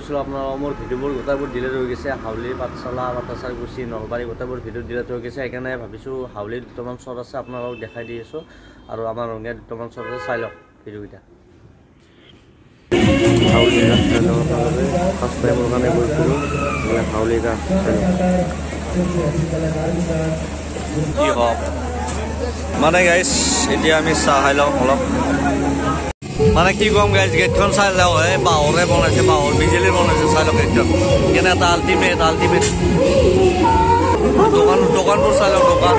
কৈছিলোঁ আপোনালোকৰ মোৰ ভিডিঅ'বোৰ গোটেইবোৰ ডিলেট হৈ গৈছে। হাউলি, পাঠশালা, পাঠাচাৰকুচি, নলবাৰী গোটেইবোৰ ভিডিঅ' ডিলেট হৈ গৈছে। সেইকাৰণে ভাবিছোঁ হাউলিত দুটামান শ্বট আছে, আপোনালোকক দেখাই দি আছোঁ। আৰু আমাৰ ৰঙিয়াত দুটামান শ্বট আছে, চাই লওক ভিডিঅ'কেইটা। হাউলি ফাৰ্ষ্ট টাইমৰ কাৰণে গৈছিলোঁ হাউলি কি হওক মানে গাইজ, এতিয়া আমি চাহ খাই লওঁ অলপ। মানে কি ক'ম গাইজ, গেটখন চাই লওঁ। এই বাঁহৰে বনাইছে, বাঁহৰ বিজুলীৰ বনাইছে, চাই লওক গেটখন কেনে এটা আল্টিমেট দোকানবোৰ চাই লওক। দোকান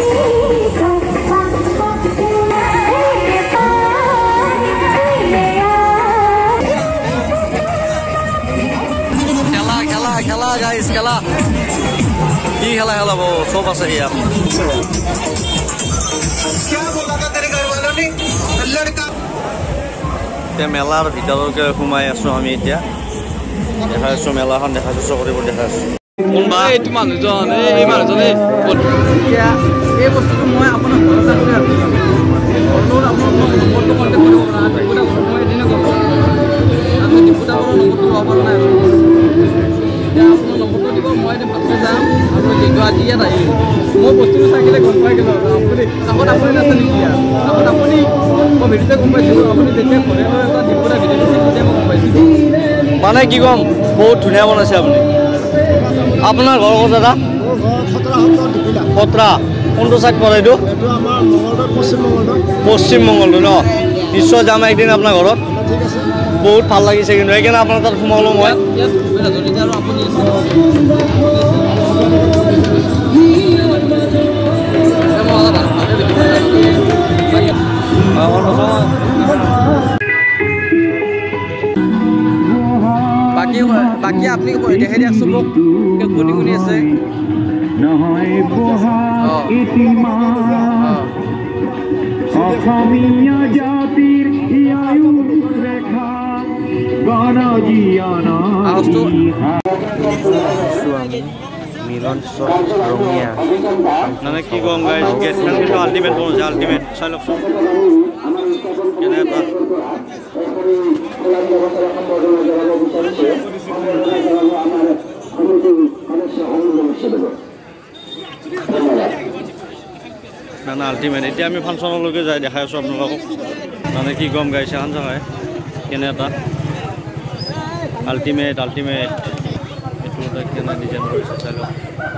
খেলা গাইজ, খেলা কি খেলা খেলাব, চব আছে ইয়াত। এতিয়া মেলাৰ ভিতৰলৈকে সোমাই আছো আমি। এতিয়া দেখাই আছো মেলাখন, দেখাইছো চকৰিবোৰ দেখাই আছো। কোনবা এইটো মানুহজন, এই মানুহজনে এতিয়া এই বস্তুটো মই আপোনাক ভৰসা কৰি আছো। মই বস্তুটো চাইকেলে গম পাই গ'লো। আপুনি কাষত আপুনি নাছে নেকি? কাষত আপুনি মই ভিডিঅ'তে গম পাইছিলোঁ। আপুনি যেতিয়া ঘৰে এটা ডিপুটা ভিডিঅ' দিছিল তেতিয়া মই গম পাইছিলোঁ। মানে কি ক'ম, বহুত ধুনীয়া বনাইছে আপুনি। আপোনাৰ ঘৰ ক'ত দাদা? খতৰা। কোনটো চাইড পৰে এইটো? পশ্চিম মংগলদৈ ন? নিশ্চয় যাম একদিন আপোনাৰ ঘৰত। বহুত ভাল লাগিছে কিন্তু, সেইকাৰণে আপোনাৰ তাত সোমালোঁ মই। বাকী আপুনি দেখাই দিয়কচোন মোক, কোনি কোনি আছে? অসমীয়া জাতিৰ ৰেখা মিলন ৰঙিয়া। মানে কি ক'ম গাইজ, গেটখন কিন্তু আল্টিমেট বনাইছে, আল্টিমেট। চাই লওকচোন কেনে এটা মানে আল্টিমেট। এতিয়া আমি ফাংচনলৈকে যাই দেখাই আছোঁ আপোনালোকক। মানে কি ক'ম গাইজ, এখন জেগাই কেনে এটা আল্টিমেট এইটো এটা কেনে ডিজাইন কৰিছে, চাই লওক।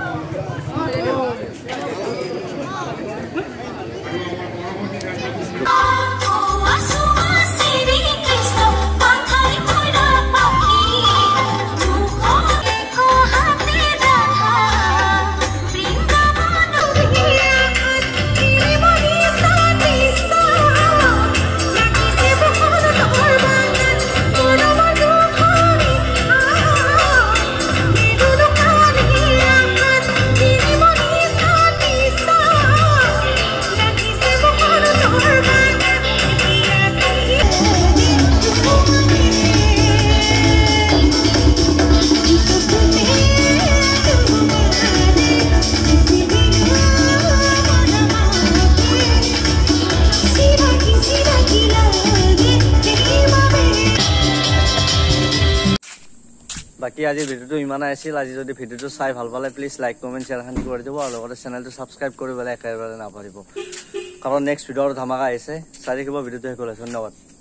বাকী আজিৰ ভিডিঅ'টো ইমানেই আছিল। আজি যদি ভিডিঅ'টো চাই ভাল পালে প্লিজ লাইক, কমেণ্ট, শ্বেয়াৰ এখন কৰি দিব। আৰু লগতে চেনেলটো ছাবস্ক্ৰাইব কৰিবলৈ একেবাৰে নাপাহৰিব, কাৰণ নেক্সট ভিডিঅ'ৰ ধামাকা আহিছে। চাই থাকিব ভিডিঅ'টো শেষ হ'লে। ধন্যবাদ।